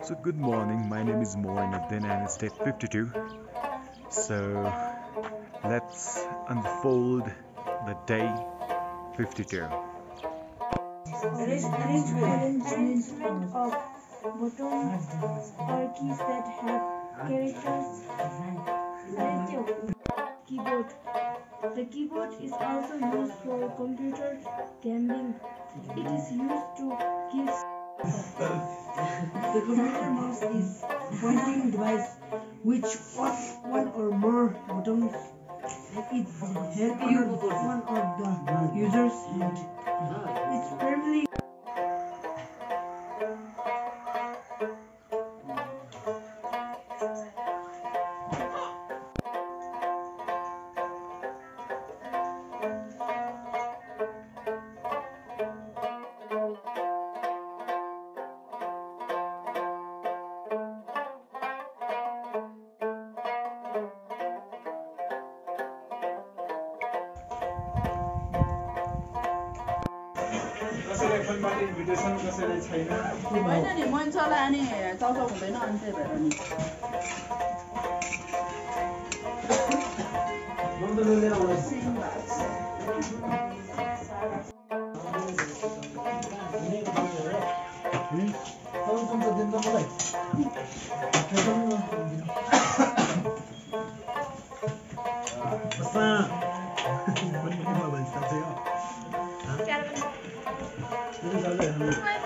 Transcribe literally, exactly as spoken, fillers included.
So good morning, my name is Moinuddin and it's day fifty-two. So let's unfold the day fifty-two. Arrangement of buttons or keys that have characters. Keyboard. The keyboard is also used for computer gaming. It is used to give. The computer mouse is a pointing device which has one or more buttons. It helps you one of the user's hand. It's primarily invitation कसैले छैन हैन नि मञ्चलाई अनि चाउचाउ हुँदैन अनि त्यही भएर नि नन्दले लिएर आउनु चम्चा दिन त मलाई बस्ता पनि के भयो भने चाहिँ हो